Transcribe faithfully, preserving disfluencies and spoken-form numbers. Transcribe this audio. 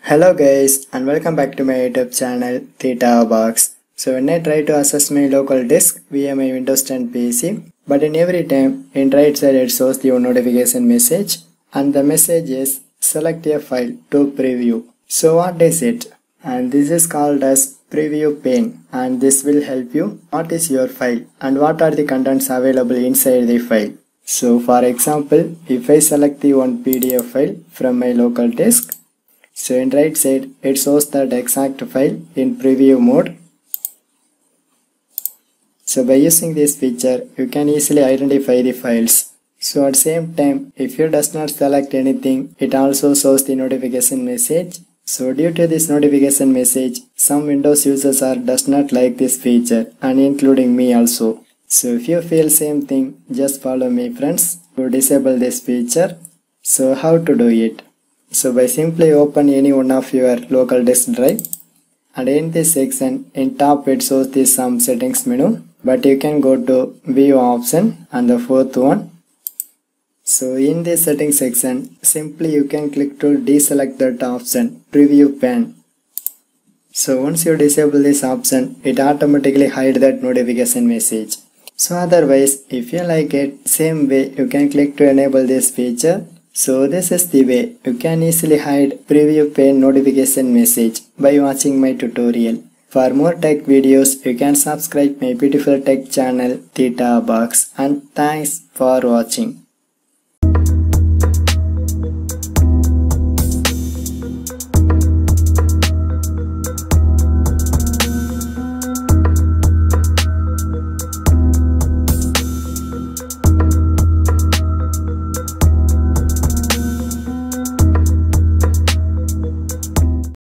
Hello guys and welcome back to my YouTube channel Theta Box. So when I try to access my local disk via my Windows ten P C, but in every time in right side it shows the notification message and the message is select a file to preview. So what is it? And this is called as preview pane, and this will help you what is your file and what are the contents available inside the file. So for example, if I select the one P D F file from my local disk, so in right side it shows that exact file in preview mode. So by using this feature you can easily identify the files. So at same time, if you does not select anything, it also shows the notification message. So due to this notification message, some Windows users are does not like this feature, and including me also. So if you feel same thing, just follow me friends to disable this feature. So how to do it? So by simply open any one of your local disk drive, and in this section in top it shows the some settings menu, but you can go to view option and the fourth one. So in this settings section, simply you can click to deselect that option preview pane. So once you disable this option, it automatically hides that notification message. So otherwise, if you like it, same way you can click to enable this feature. So this is the way you can easily hide preview pane notification message by watching my tutorial. For more tech videos, you can subscribe my beautiful tech channel Theta Box, and thanks for watching.